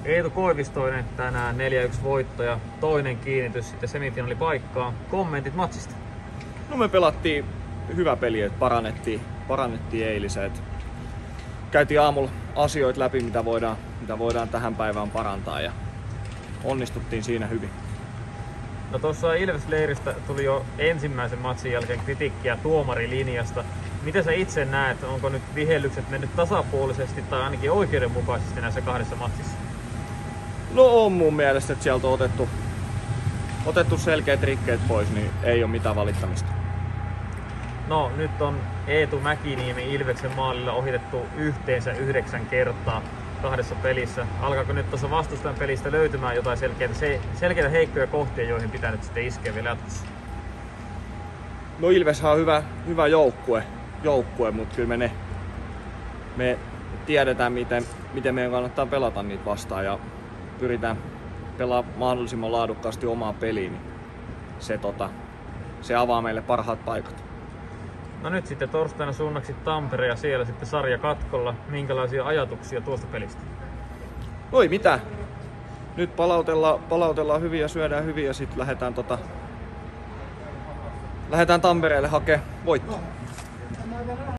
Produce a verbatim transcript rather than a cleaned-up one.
Eetu Koivistoinen tänään neljä yksi voitto ja toinen kiinnitys sitten semifinaalipaikkaan. Kommentit matsista? No me pelattiin hyvä peli, että parannettiin, parannettiin eilisen. Käytiin aamulla asioita läpi, mitä voidaan, mitä voidaan tähän päivään parantaa ja onnistuttiin siinä hyvin. No tuossa Ilves-leiristä tuli jo ensimmäisen matsin jälkeen kritiikkiä tuomarilinjasta. Miten sä itse näet, onko nyt vihellykset mennyt tasapuolisesti tai ainakin oikeudenmukaisesti näissä kahdessa matsissa? No on mun mielestä, että sieltä on otettu, otettu selkeät rikkeet pois, niin ei ole mitään valittamista. No nyt on Eetu Mäkiniemi Ilveksen maalilla ohitettu yhteensä yhdeksän kertaa kahdessa pelissä. Alkaako nyt tuossa vastustajan pelistä löytymään jotain selkeitä, selkeitä heikkoja kohtia, joihin pitää nyt sitten iskeä vielä jatkossa? No Ilveshän on hyvä, hyvä joukkue, joukkue, mutta kyllä me, ne, me tiedetään, miten, miten meidän kannattaa pelata niitä vastaan ja pyritään pelaamaan mahdollisimman laadukkaasti omaa peliä, niin se, tota, se avaa meille parhaat paikat. No nyt sitten torstaina suunnaksi Tampere ja siellä sitten sarja katkolla. Minkälaisia ajatuksia tuosta pelistä? No ei mitään. Nyt palautellaan, palautellaan hyvin ja syödään hyvin ja sitten lähdetään, tota, lähdetään Tampereelle hakemaan voittoa.